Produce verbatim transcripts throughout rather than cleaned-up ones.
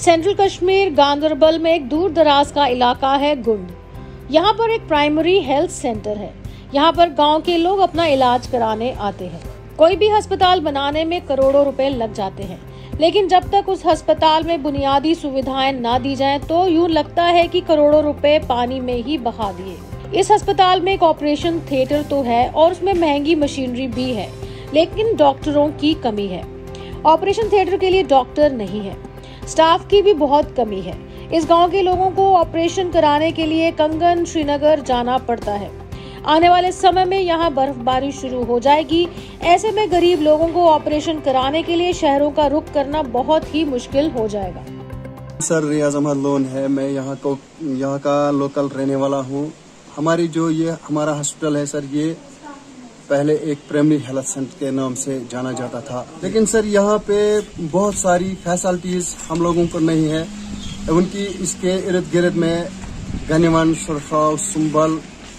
Central Kashmir Ganderbal में एक दूर दराज का इलाका है गुंड। यहाँ पर एक प्राइमरी हेल्थ सेंटर है। यहाँ पर गांव के लोग अपना इलाज कराने आते हैं। कोई भी अस्पताल बनाने में करोड़ों रुपए लग जाते हैं, लेकिन जब तक उस अस्पताल में बुनियादी सुविधाएं ना दी जाएं, तो यूं लगता है कि करोड़ों रुपए पानी में ही बहा दिए। इस अस्पताल में एक ऑपरेशन थिएटर तो है और उसमें महंगी मशीनरी भी है, लेकिन डॉक्टरों की कमी है। ऑपरेशन थिएटर के लिए डॉक्टर नहीं है, स्टाफ की भी बहुत कमी है। इस गांव के लोगों को ऑपरेशन कराने के लिए कंगन श्रीनगर जाना पड़ता है। आने वाले समय में यहाँ बर्फबारी शुरू हो जाएगी। ऐसे में गरीब लोगों को ऑपरेशन कराने के लिए शहरों का रुख करना बहुत ही मुश्किल हो जाएगा। सर रियाज अहमद लोन है, मैं यहाँ को यहाँ का लोकल रहने वाला हूँ। हमारी जो ये हमारा हॉस्पिटल है सर, ये पहले एक प्राइमरी हेल्थ सेंटर के नाम से जाना जाता था, लेकिन सर यहाँ पे बहुत सारी फैसिलिटीज हम लोगों को नहीं है। उनकी इसके इर्द गिर्द में गनीवन, सुरखाव, सुंबल,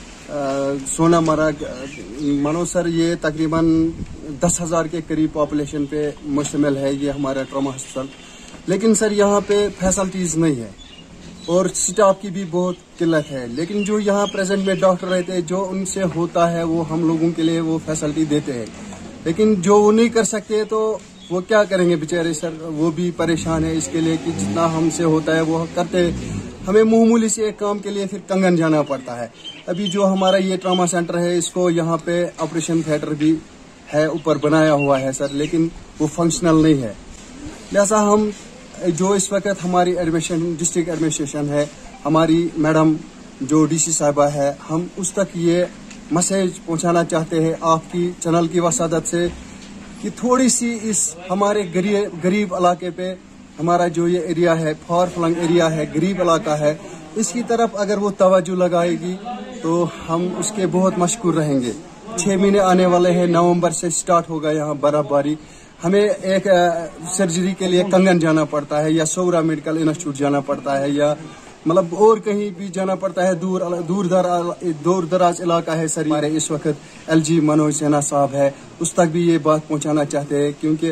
सोनामर्ग, मानो सर ये तकरीबन दस हजार के करीब पॉपुलेशन पे मुश्तमिल है ये हमारा ट्रॉमा हॉस्पिटल। लेकिन सर यहाँ पे फैसिलिटीज नहीं है और स्टाफ की भी बहुत किल्लत है। लेकिन जो यहाँ प्रेजेंट में डॉक्टर रहते हैं, जो उनसे होता है वो हम लोगों के लिए वो फैसिलिटी देते हैं, लेकिन जो वो नहीं कर सकते तो वो क्या करेंगे बेचारे सर। वो भी परेशान है इसके लिए कि जितना हमसे होता है वो करते हैं। हमें मामूली से एक काम के लिए फिर कंगन जाना पड़ता है। अभी जो हमारा ये ट्रॉमा सेंटर है, इसको यहाँ पे ऑपरेशन थिएटर भी है ऊपर बनाया हुआ है सर, लेकिन वो फंक्शनल नहीं है। लिहाजा हम जो इस वक्त हमारी एडमिनिस्ट्रेशन डिस्ट्रिक्ट एडमिनिस्ट्रेशन है, हमारी मैडम जो डीसी साहिबा है, हम उस तक ये मैसेज पहुंचाना चाहते हैं आपकी चैनल की वसादत से कि थोड़ी सी इस हमारे गरीब गरीब इलाके पे, हमारा जो ये एरिया है फार फ्लंग एरिया है, गरीब इलाका है, इसकी तरफ अगर वो तवज्जो लगाएगी तो हम उसके बहुत मशकूर रहेंगे। छह महीने आने वाले हैं, नवंबर से स्टार्ट होगा यहाँ बर्फबारी। हमें एक सर्जरी के लिए कंगन जाना पड़ता है या सोगरा मेडिकल इंस्टीट्यूट जाना पड़ता है या मतलब और कहीं भी जाना पड़ता है। दूर दूर दराज दूर दराज इलाका है सर। हमारे इस वक्त एल जी मनोज सिन्हा साहब है, उस तक भी ये बात पहुंचाना चाहते हैं, क्योंकि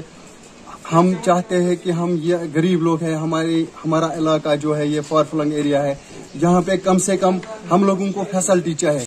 हम चाहते हैं कि हम ये गरीब लोग हैं, हमारी हमारा इलाका जो है ये फार फ्लंग एरिया है, जहाँ पे कम से कम हम लोगों को फैसिलिटी चाहिए।